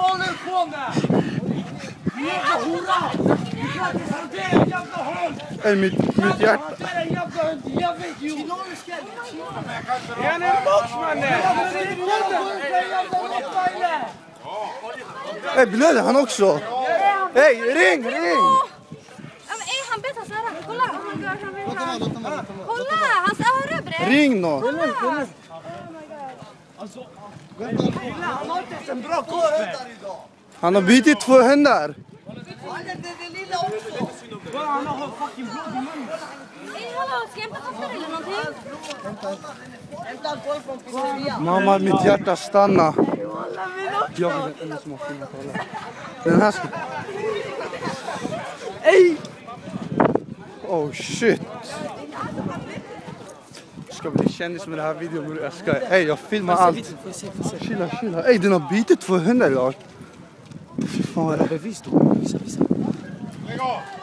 håller på med? Jävla hora! Du kan inte hantera en jävla hund! Mitt hjärta. Hantera en jävla hund, jävla idiot! Är han en boxmannen? Blöder han också? Hej, ring! Han betar så här. Kolla, kolla, hans öra bredvid. Ring nå! Han har inte ens en bra koppel! Han har bytt 2 händer. Han har fucking blod i munnen! Hallå, ska jag hämta kaffe eller någonting? Hämta alkohol från pizzeria! Mamma, mitt hjärta stannar. Jag vet inte som har filmat alla. Den här ska... Ej! Oh shit! Ska bli kändis med den här videon. Jag ska... Ey, jag filmar allt. Chilla. Ey, den har bytt 2 händer idag. Fy fan. Bevis då. Visa. Lägg av!